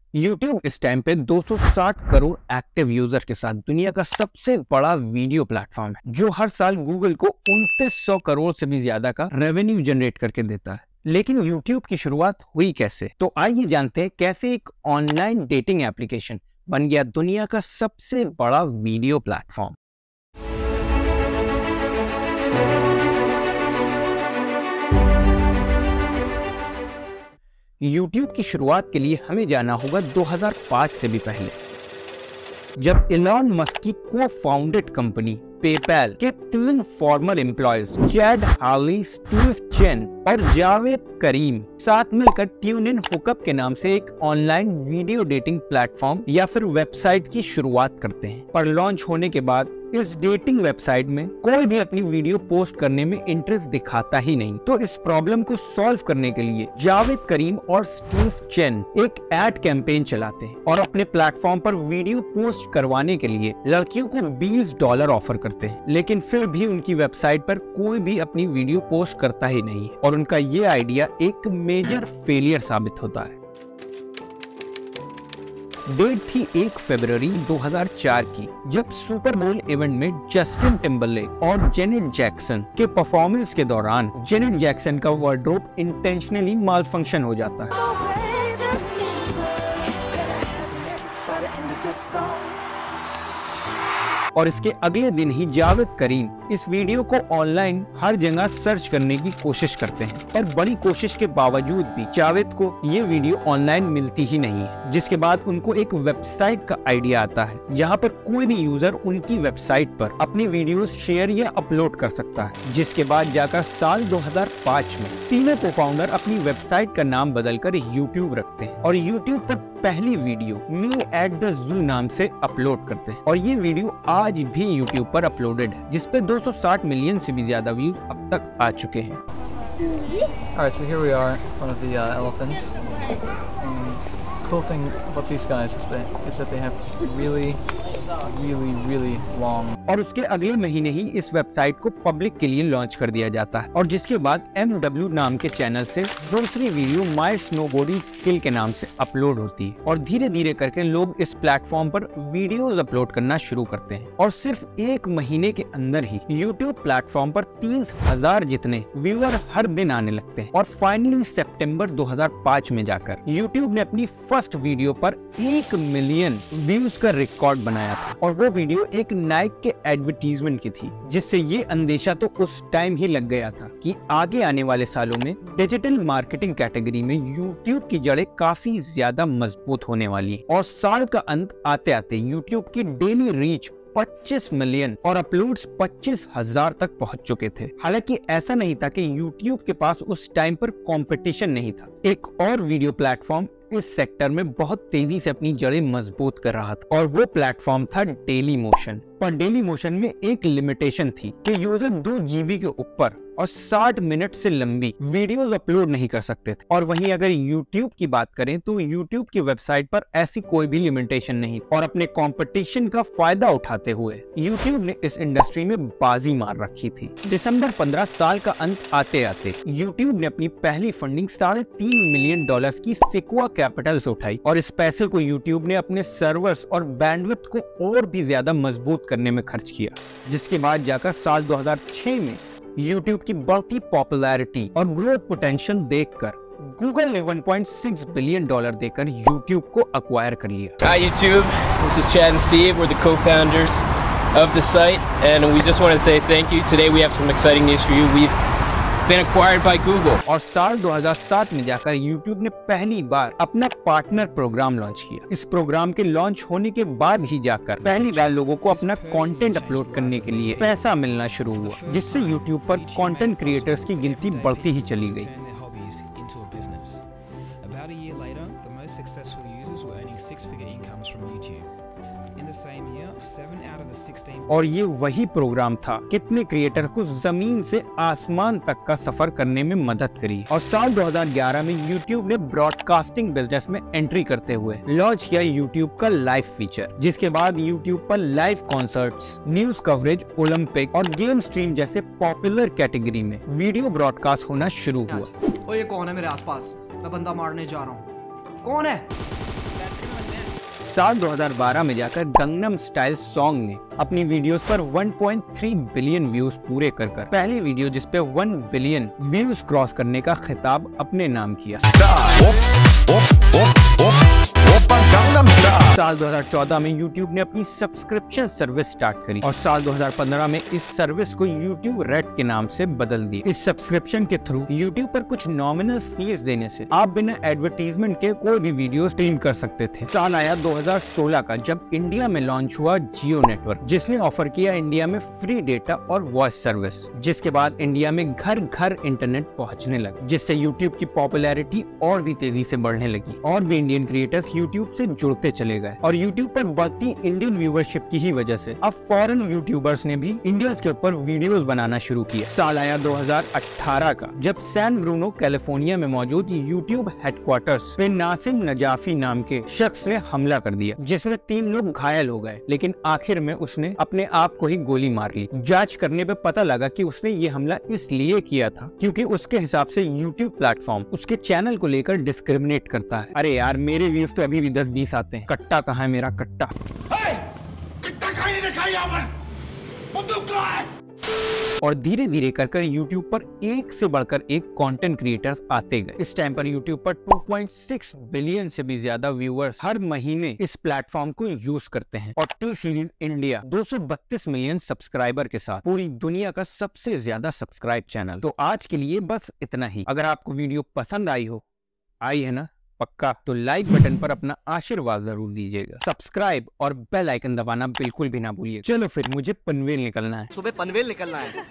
YouTube इस time पे 260 crore active user के साथ दुनिया का सबसे बड़ा वीडियो प्लेटफॉर्म है, जो हर साल गूगल को 2900 करोड़ से भी ज्यादा का रेवेन्यू जनरेट करके देता है। लेकिन YouTube की शुरुआत हुई कैसे? तो आइए जानते हैं कैसे एक ऑनलाइन डेटिंग एप्लीकेशन बन गया दुनिया का सबसे बड़ा वीडियो प्लेटफॉर्म। YouTube की शुरुआत के लिए हमें जाना होगा 2005 से भी पहले, जब एलन मस्क की को-फाउंडेड कंपनी पेपैल के 3 former employees Chad Hurley, Steve Chen और जावेद करीम साथ मिलकर ट्यून इन हुकअप के नाम से एक ऑनलाइन वीडियो डेटिंग प्लेटफॉर्म या फिर वेबसाइट की शुरुआत करते हैं। पर लॉन्च होने के बाद इस डेटिंग वेबसाइट में कोई भी अपनी वीडियो पोस्ट करने में इंटरेस्ट दिखाता ही नहीं। तो इस प्रॉब्लम को सॉल्व करने के लिए जावेद करीम और स्टीव चेन एक एड कैंपेन चलाते हैं और अपने प्लेटफॉर्म पर वीडियो पोस्ट करवाने के लिए लड़कियों को $20 ऑफर करते हैं। लेकिन फिर भी उनकी वेबसाइट पर कोई भी अपनी वीडियो पोस्ट करता ही नहीं है और उनका ये आइडिया एक मेजर फेलियर साबित होता है। डेट थी 1 फरवरी 2004 की, जब सुपर बोल इवेंट में जस्टिन टिम्बरलेक और जेनेट जैक्सन के परफॉर्मेंस के दौरान जेनेट जैक्सन का वार्डरोब इंटेंशनली मालफंक्शन हो जाता है और इसके अगले दिन ही जावेद करीम इस वीडियो को ऑनलाइन हर जगह सर्च करने की कोशिश करते हैं, पर बड़ी कोशिश के बावजूद भी जावेद को ये वीडियो ऑनलाइन मिलती ही नहीं है। जिसके बाद उनको एक वेबसाइट का आइडिया आता है, जहाँ पर कोई भी यूजर उनकी वेबसाइट पर अपनी वीडियो शेयर या अपलोड कर सकता है। जिसके बाद जाकर साल 2005 में तीनों को फाउंडर अपनी वेबसाइट का नाम बदलकर YouTube रखते हैं और YouTube पर पहली video me at the zoo नाम से अपलोड करते हैं और ये वीडियो आज भी YouTube पर अपलोडेड है, जिस पे 260 मिलियन से भी ज्यादा व्यूज अब तक आ चुके हैं। Alright, so here we are, one of the elephants. Cool thing about these guys is that they have really long. और उसके अगले महीने ही इस वेबसाइट को पब्लिक के लिए लॉन्च कर दिया जाता है और जिसके बाद MW नाम के चैनल से दूसरी वीडियो माय स्नोबोर्डिंग स्किल के नाम से अपलोड होती है और धीरे धीरे करके लोग इस प्लेटफॉर्म पर वीडियोस अपलोड करना शुरू करते हैं और सिर्फ 1 महीने के अंदर ही YouTube प्लेटफॉर्म पर 30,000 जितने व्यूअर हर दिन आने लगते हैं और फाइनली सितंबर 2005 में जाकर YouTube ने अपनी फर्स्ट वीडियो पर 1 मिलियन व्यूज का रिकॉर्ड बनाया था और वो वीडियो एक नाइक के एडवर्टीजमेंट की थी, जिससे ये अंदेशा तो उस टाइम ही लग गया था कि आगे आने वाले सालों में डिजिटल मार्केटिंग कैटेगरी में YouTube की जड़ें काफी ज्यादा मजबूत होने वाली है। और साल का अंत आते आते YouTube की डेली रीच 25 मिलियन और अपलोड्स 25,000 तक पहुंच चुके थे। हालांकि ऐसा नहीं था कि YouTube के पास उस टाइम पर कंपटीशन नहीं था। एक और वीडियो प्लेटफॉर्म इस सेक्टर में बहुत तेजी से अपनी जड़ें मजबूत कर रहा था और वो प्लेटफॉर्म था डेली मोशन। पर डेली मोशन में एक लिमिटेशन थी कि यूजर 2 GB के ऊपर और 60 मिनट से लंबी वीडियोस अपलोड नहीं कर सकते थे। और वहीं अगर YouTube की बात करें तो YouTube की वेबसाइट पर ऐसी कोई भी लिमिटेशन नहीं और अपने कंपटीशन का फायदा उठाते हुए YouTube ने इस इंडस्ट्री में बाजी मार रखी थी। दिसंबर 15 साल का अंत आते आते YouTube ने अपनी पहली फंडिंग $3.5 मिलियन की सिक्वा कैपिटल से उठाई और इस पैसे को YouTube ने अपने सर्वर्स और बैंडविड्थ को और भी ज्यादा मजबूत करने में खर्च किया। जिसके बाद जाकर साल 2006 में YouTube की बढ़ती पॉपुलैरिटी और ग्रोथ पोटेंशियल देखकर Google ने $1.6 बिलियन देकर YouTube को अक्वायर कर लिया। Hi YouTube, this is Chad and Steve. We're the co-founders of the site, and we just want to say thank you. Today we have some exciting news for you. We've been acquired by Google. और साल 2007 में जाकर YouTube ने पहली बार अपना partner programme launch किया। इस programme के लॉन्च होने के बाद ही जाकर पहली बार लोगों को अपना कंटेंट अपलोड करने के लिए पैसा मिलना शुरू हुआ, जिससे YouTube पर कंटेंट क्रिएटर्स की गिनती बढ़ती ही चली गई। और ये वही प्रोग्राम था कितने क्रिएटर को जमीन से आसमान तक का सफर करने में मदद करी। और साल 2011 में YouTube ने ब्रॉडकास्टिंग बिजनेस में एंट्री करते हुए लॉन्च किया YouTube का लाइव फीचर, जिसके बाद YouTube पर live concerts, news coverage, Olympic और गेम स्ट्रीम जैसे पॉपुलर कैटेगरी में वीडियो ब्रॉडकास्ट होना शुरू हुआ। ओ ये कौन है मेरे आसपास? मैं बंदा मारने जा रहा हूँ। कौन है? साल 2012 में जाकर गंगनम स्टाइल सॉन्ग ने अपनी वीडियोस पर 1.3 बिलियन व्यूज पूरे कर पहली वीडियो जिस पे 1 बिलियन व्यूज क्रॉस करने का खिताब अपने नाम किया। साल 2014 में YouTube ने अपनी सब्सक्रिप्शन सर्विस स्टार्ट करी और साल 2015 में इस सर्विस को YouTube रेड के नाम से बदल दिया। इस सब्सक्रिप्शन के थ्रू YouTube पर कुछ नॉमिनल फीस देने से आप बिना एडवर्टीजमेंट के कोई भी वीडियो स्ट्रीम कर सकते थे। साल आया 2016 का जब इंडिया में लॉन्च हुआ जियो नेटवर्क, जिसने ऑफर किया इंडिया में फ्री डेटा और वॉइस सर्विस, जिसके बाद इंडिया में घर घर इंटरनेट पहुंचने लगा, जिससे YouTube की पॉपुलैरिटी और भी तेजी से बढ़ने लगी और भी इंडियन क्रिएटर्स YouTube से जुड़ते चले गए और YouTube पर बढ़ती इंडियन व्यूवरशिप की ही वजह से अब फॉरेन यूट्यूबर्स ने भी इंडियंस के ऊपर वीडियोस बनाना शुरू किया। साल आया 2018 का जब सैन ब्रूनो कैलिफोर्निया में मौजूद YouTube हेडक्वार्टर्स पे नासिम नजाफी नाम के शख्स ने हमला कर दिया, जिसमें 3 लोग घायल हो गए, लेकिन आखिर में उसने अपने आप को ही गोली मार ली। जांच करने पे पता लगा कि उसने ये हमला इसलिए किया था क्योंकि उसके हिसाब से YouTube प्लेटफॉर्म उसके चैनल को लेकर डिस्क्रिमिनेट करता है। अरे यार, मेरे व्यूज तो अभी भी 10-20 आते हैं। कट्टा कहाँ है मेरा कट्टा? कट्टा कहीं नहीं रखा यहाँ पर, बंदूक कहाँ है? और धीरे धीरे कर YouTube पर एक से बढ़कर एक कंटेंट क्रिएटर्स आते गए। इस टाइम पर YouTube पर 2.6 बिलियन से भी ज्यादा व्यूअर्स हर महीने इस प्लेटफॉर्म को यूज करते हैं और T Series India 232 million subscriber के साथ पूरी दुनिया का सबसे ज्यादा सब्सक्राइब चैनल। तो आज के लिए बस इतना ही। अगर आपको वीडियो पसंद आई है ना पक्का, तो लाइक बटन पर अपना आशीर्वाद जरूर दीजिएगा। सब्सक्राइब और बेल आइकन दबाना बिल्कुल भी ना भूलिए। चलो फिर मुझे पनवेल निकलना है। सुबह पनवेल निकलना है।